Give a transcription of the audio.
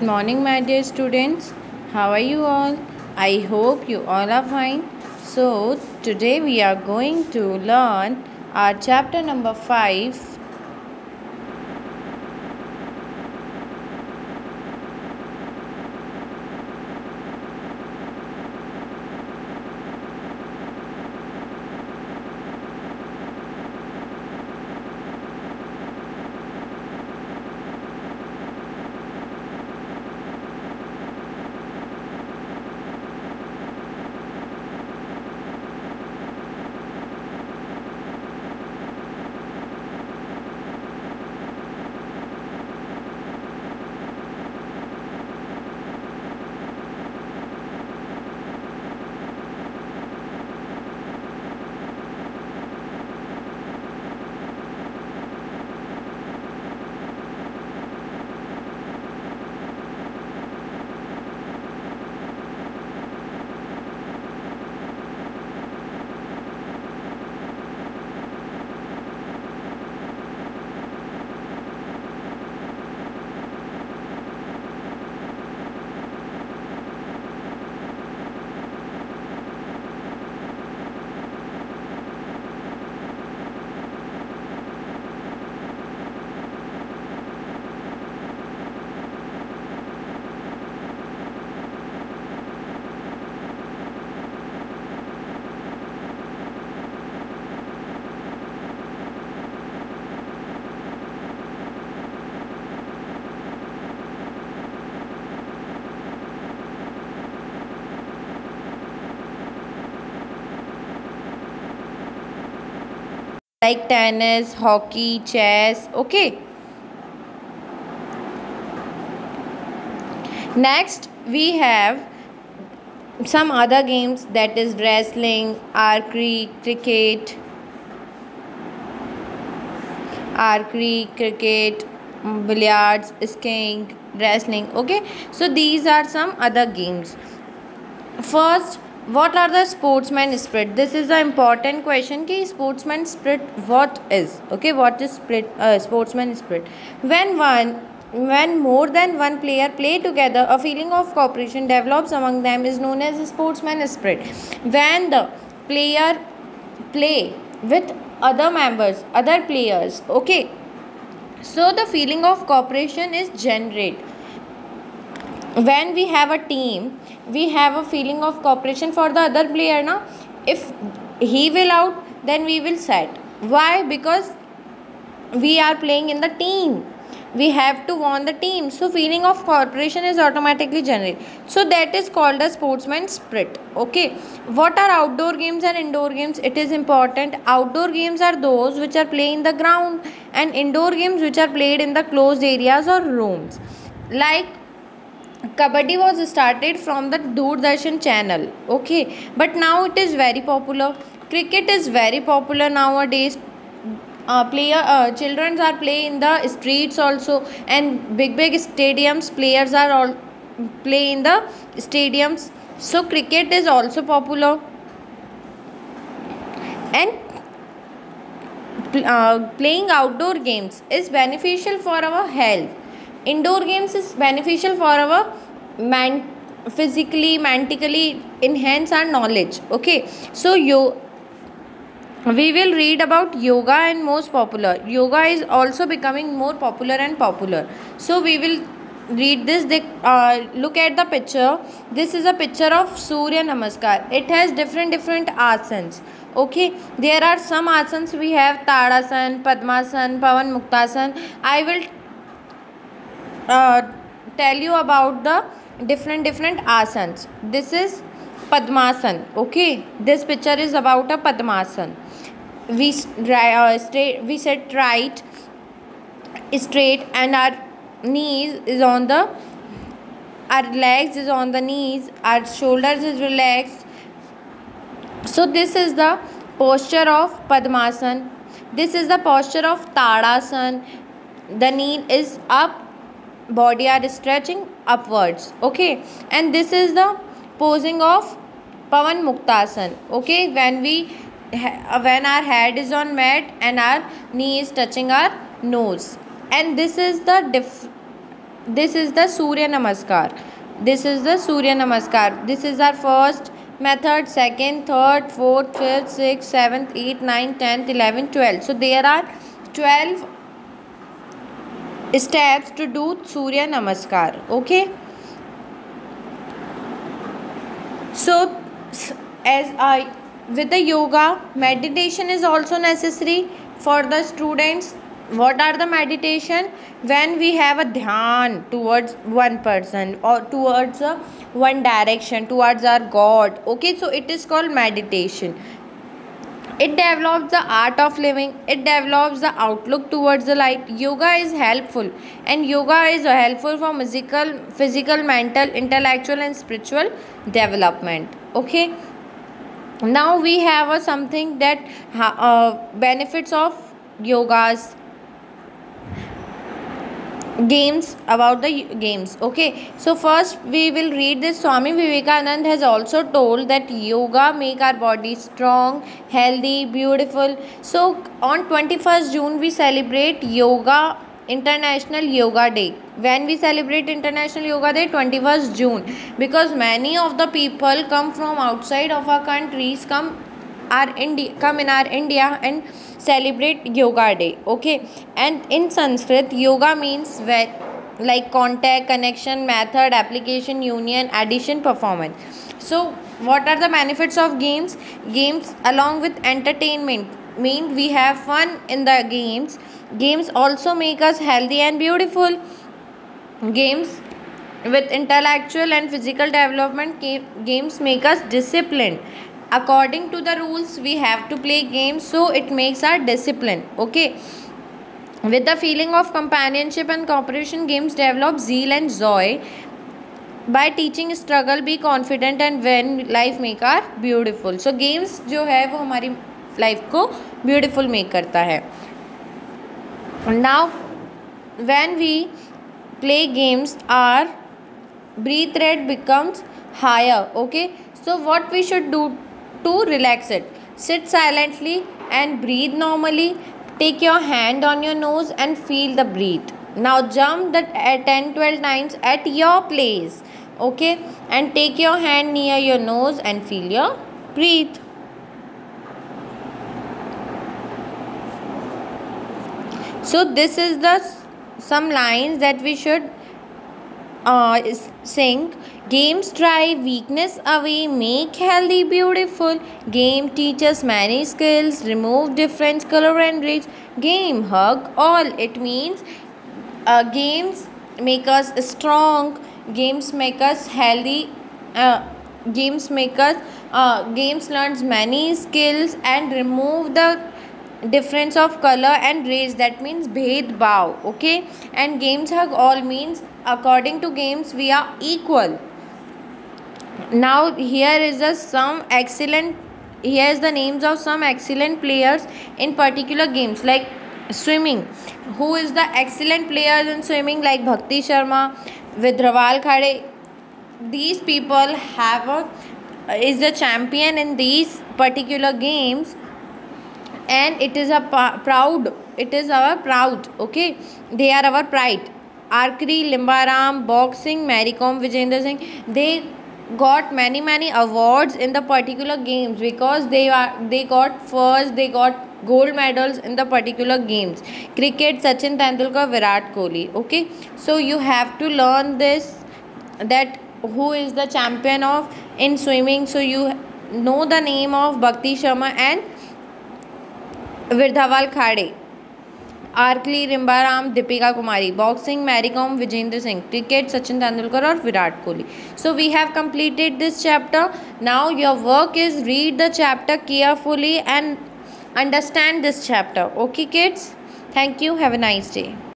Good morning, my dear students. How are you all? I hope you all are fine. So, today we are going to learn our chapter number 5. Like tennis, hockey, chess. Okay. Next, we have some other games, that is wrestling, cricket, billiards, skiing, wrestling. Okay. So these are some other games. First, what are the sportsman spirit? This is the important question. Ki sportsman spirit what is? Okay, what is sportsman spirit? When more than one player play together, a feeling of cooperation develops among them is known as sportsman spirit. When the player play with other players, okay, so the feeling of cooperation is generated. When we have a team, we have a feeling of cooperation for the other player. Now if he will out, then we will set. Why? Because we are playing in the team, we have to won the team, so feeling of cooperation is automatically generated. So that is called a sportsman spirit. Okay, what are outdoor games and indoor games? It is important. Outdoor games are those which are played in the ground, and indoor games which are played in the closed areas or rooms. Like Kabaddi was started from the Doordarshan channel, okay, but now it is very popular. Cricket is very popular nowadays. Children are playing in the streets also, and big stadiums. Players are all play in the stadiums. So cricket is also popular, and playing outdoor games is beneficial for our health. Indoor games is beneficial for our physically, mentally enhance our knowledge. Okay, so we will read about yoga and most popular. Yoga is also becoming more popular and popular. So we will read this. Look at the picture. This is a picture of Surya Namaskar. It has different asanas. Okay, there are some asanas. We have Tadasan, Padmasan, Pavan Muktasan. I will tell you about the different asanas. This is Padmasan. Okay, this picture is about a Padmasan. We sit right, straight, and our legs is on the knees, our shoulders is relaxed. So this is the posture of Padmasan. This is the posture of Tadasan. The knee is up, body are stretching upwards. Okay, and this is the posing of Pavan Muktasan. Okay, when our head is on mat and our knee is touching our nose, and this is this is the Surya Namaskar. This is the Surya Namaskar. This is our first method, second, third, fourth, fifth, sixth, seventh, eighth, ninth, 10th, 11th, 12th. So there are 12 steps to do Surya Namaskar. Okay. So as I with the yoga, meditation is also necessary for the students. What are the meditation? When we have a dhyan towards one person or towards one direction, towards our God. Okay, so it is called meditation. It develops the art of living. It develops the outlook towards the light. Yoga is helpful, and yoga is helpful for physical, mental, intellectual, and spiritual development. Okay. Now we have something that benefits of yogas, games, about the games. Okay, so first we will read this. Swami Vivekanand has also told that yoga make our body strong, healthy, beautiful. So on 21st June we celebrate yoga, International Yoga Day. When we celebrate International Yoga Day? 21st June, because many of the people come from outside of our countries, come in our India and celebrate Yoga Day. Okay, and in Sanskrit, yoga means like contact, connection, method, application, union, addition, performance. So what are the benefits of games? Games along with entertainment mean we have fun in the games. Games also make us healthy and beautiful. Games with intellectual and physical development. Games make us disciplined. According to the rules we have to play games, so it makes our discipline. Okay, with the feeling of companionship and cooperation, games develop zeal and joy. By teaching struggle, be confident, and when life make our beautiful. So games जो है वो हमारी life को beautiful make करता है. Now when we play games, our breath rate becomes higher. Okay, so what we should do to relax it? Sit silently and breathe normally. Take your hand on your nose and feel the breath. Now jump that 10-12 times at your place. Okay, and take your hand near your nose and feel your breath. So this is the some lines that we should sing. Games drive weakness away, make healthy beautiful. Game teaches many skills, remove difference, color and reach. Game hug all. It means games make us strong. Games make us healthy. Games learns many skills and remove the difference of color and race. That means bhed bhav. Okay, and games hug all means according to games we are equal. Now here is the names of some excellent players in particular games, like swimming. Who is the excellent players in swimming? Like Bhakti Sharma, Vidrawal Khade. These people is the champion in these particular games, and it is our proud. Okay, they are our pride. Archery, Limbaram, boxing, Mary Kom, Vijender Singh, they got many awards in the particular games because they got first, they got gold medals in the particular games. Cricket, Sachin Tendulkar, Virat Kohli. Okay, so you have to learn this, that who is the champion of in swimming. So you know the name of Bhakti Sharma and Vidrawal Khade. Archery, Rimbaram, Deepika Kumari. Boxing, Mary Kom, Vijender Singh. Cricket, Sachin Tendulkar or Virat Kohli. So we have completed this chapter. Now your work is read the chapter carefully and understand this chapter. Okay kids? Thank you. Have a nice day.